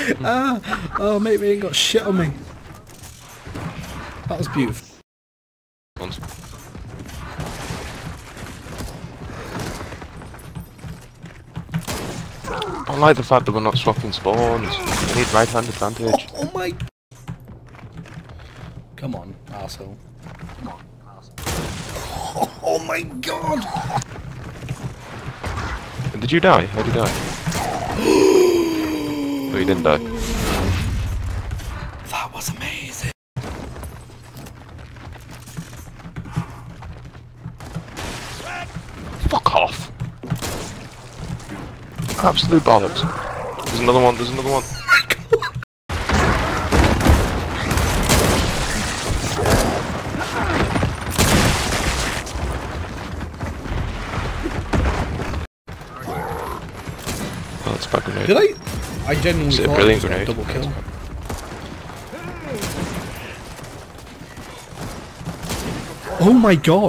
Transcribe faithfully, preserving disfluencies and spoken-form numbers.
ah, oh, mate, we ain't got shit on me. That was beautiful. I like the fact that we're not swapping spawns. I need right hand advantage. Oh, oh my... Come on, arsehole. Come on, arsehole. Oh, oh my god! Did you die? How did you die? No, you didn't die. That was amazing. Fuck off. Absolute bollocks. There's another one, there's another one. Oh, that's back grenade. Did I? I genuinely It's a thought brilliant it was a grenade. double kill. Oh my god!